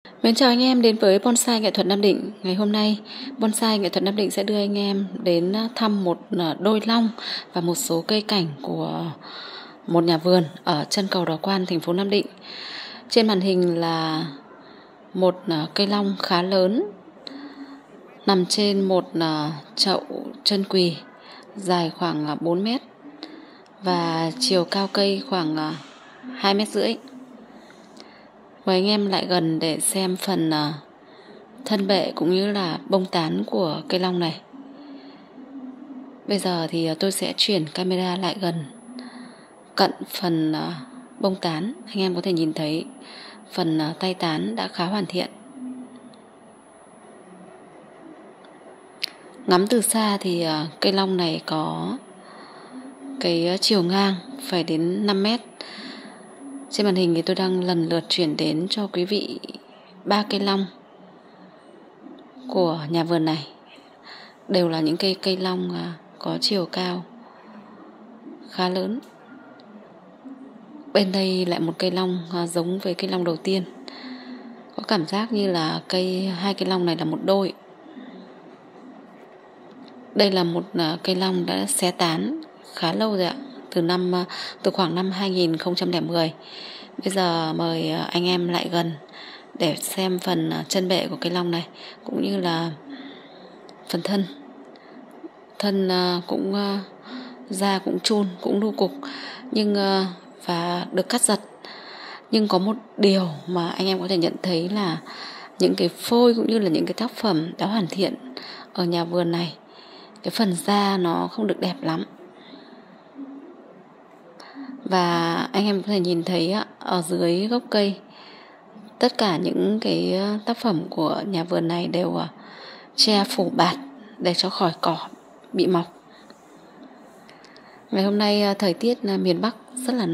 Mến chào anh em đến với Bonsai Nghệ thuật Nam Định. Ngày hôm nay, Bonsai Nghệ thuật Nam Định sẽ đưa anh em đến thăm một đôi long và một số cây cảnh của một nhà vườn ở chân cầu Đào Quan, thành phố Nam Định. Trên màn hình là một cây long khá lớn nằm trên một chậu chân quỳ dài khoảng 4 mét và chiều cao cây khoảng 2,5 mét. Mời anh em lại gần để xem phần thân bệ cũng như là bông tán của cây long này. Bây giờ thì tôi sẽ chuyển camera lại gần cận phần bông tán. Anh em có thể nhìn thấy phần tay tán đã khá hoàn thiện. Ngắm từ xa thì cây long này có cái chiều ngang phải đến 5 mét. Trên màn hình thì tôi đang lần lượt chuyển đến cho quý vị 3 cây long của nhà vườn này. Đều là những cây long có chiều cao khá lớn. Bên đây lại một cây long giống với cây long đầu tiên. Có cảm giác như là hai cây long này là một đôi. Đây là một cây long đã xé tán khá lâu rồi ạ, từ khoảng năm 2010. Bây giờ mời anh em lại gần để xem phần chân bệ của cây long này cũng như là phần thân cũng da cũng chun, cũng nu cục và được cắt giật. Nhưng có một điều mà anh em có thể nhận thấy là những cái phôi cũng như là những cái tác phẩm đã hoàn thiện ở nhà vườn này, cái phần da nó không được đẹp lắm. Và anh em có thể nhìn thấy ở dưới gốc cây, tất cả những cái tác phẩm của nhà vườn này đều che phủ bạt để cho khỏi cỏ bị mọc. Ngày hôm nay thời tiết miền Bắc rất là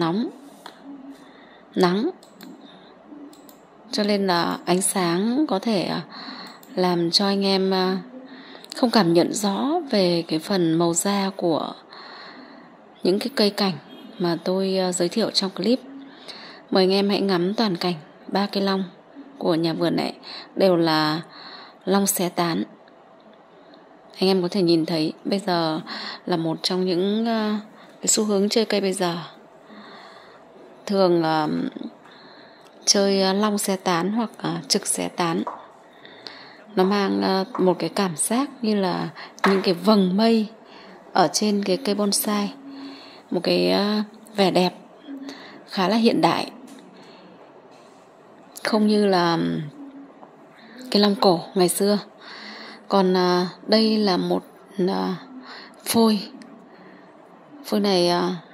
nắng, cho nên là ánh sáng có thể làm cho anh em không cảm nhận rõ về cái phần màu da của những cái cây cảnh mà tôi giới thiệu trong clip. Mời anh em hãy ngắm toàn cảnh 3 cây long của nhà vườn này đều là long xé tán. Anh em có thể nhìn thấy bây giờ là một trong những cái xu hướng chơi cây bây giờ. Thường chơi long xé tán hoặc trực xé tán. Nó mang một cái cảm giác như là những cái vầng mây ở trên cái cây bonsai. Một cái vẻ đẹp khá là hiện đại, không như là cây long cổ ngày xưa. Còn đây là một phôi này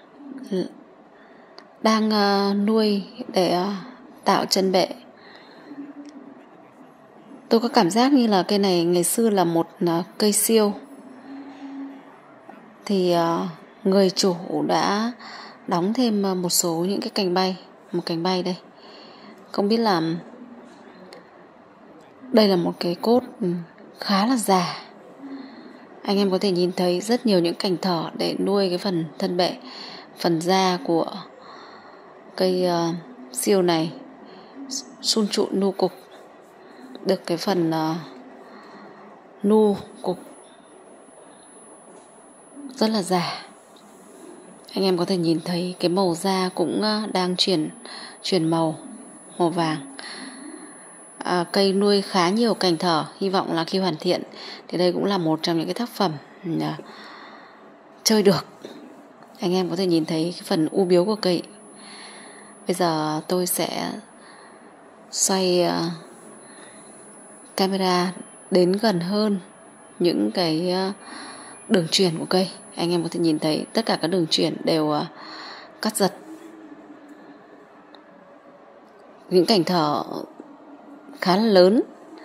đang nuôi để tạo chân bệ. Tôi có cảm giác như là cây này ngày xưa là một cây siêu, thì người chủ đã đóng thêm một số những cái cành bay. Một cành bay đây, không biết là đây là một cái cốt khá là già. Anh em có thể nhìn thấy rất nhiều những cành thỏ để nuôi cái phần thân bệ, phần da của cây siêu này sun trụn nu cục, được cái phần nu cục rất là già. Anh em có thể nhìn thấy cái màu da cũng đang chuyển màu vàng. Cây nuôi khá nhiều cành thỏ, hy vọng là khi hoàn thiện thì đây cũng là một trong những cái tác phẩm chơi được. Anh em có thể nhìn thấy cái phần u biếu của cây. Bây giờ tôi sẽ xoay camera đến gần hơn những cái đường chuyển của cây. Anh em có thể nhìn thấy tất cả các đường chuyển đều cắt giật. Những cành thỏ khá là lớn.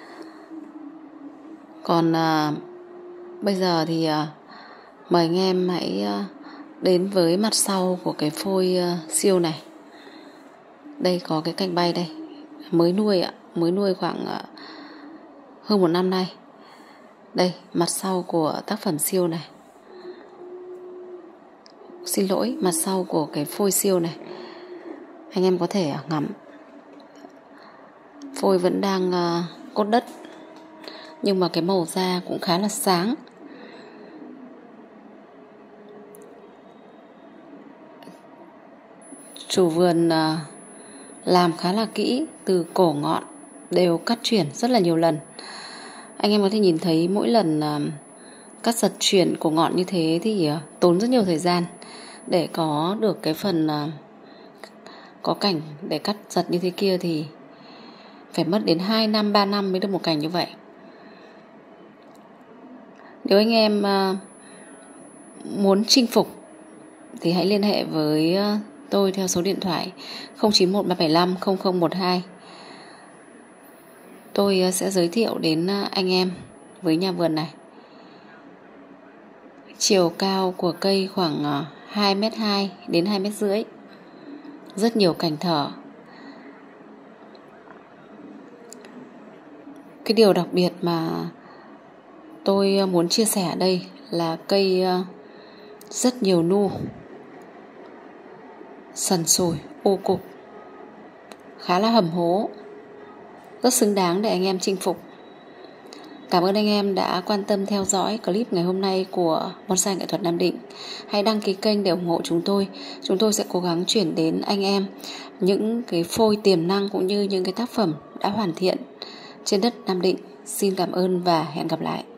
Còn bây giờ thì mời anh em hãy đến với mặt sau của cái phôi siêu này. Đây có cái cành bay đây, mới nuôi khoảng hơn 1 năm nay. Đây, mặt sau của tác phẩm siêu này. Xin lỗi, mặt sau của cái phôi siêu này. Anh em có thể ngắm Phôi vẫn đang cốt đất, nhưng mà cái màu da cũng khá là sáng. Chủ vườn làm khá là kỹ, từ cổ ngọn đều cắt chuyển rất là nhiều lần. Anh em có thể nhìn thấy mỗi lần cắt giật chuyển cổ ngọn như thế thì tốn rất nhiều thời gian để có được cái phần có cảnh để cắt giật như thế kia, thì phải mất đến 2 năm 3 năm mới được một cảnh như vậy. Nếu anh em muốn chinh phục thì hãy liên hệ với tôi theo số điện thoại 091375 0012. Tôi sẽ giới thiệu đến anh em với nhà vườn này. Chiều cao của cây khoảng 2,2 m đến 2,5 m. Rất nhiều cành thở. Cái điều đặc biệt mà tôi muốn chia sẻ ở đây là cây rất nhiều nu, sần sùi, u cục, khá là hầm hố, rất xứng đáng để anh em chinh phục. Cảm ơn anh em đã quan tâm theo dõi clip ngày hôm nay của Bonsai Nghệ thuật Nam Định. Hãy đăng ký kênh để ủng hộ chúng tôi. Chúng tôi sẽ cố gắng chuyển đến anh em những cái phôi tiềm năng cũng như những cái tác phẩm đã hoàn thiện trên đất Nam Định. Xin cảm ơn và hẹn gặp lại.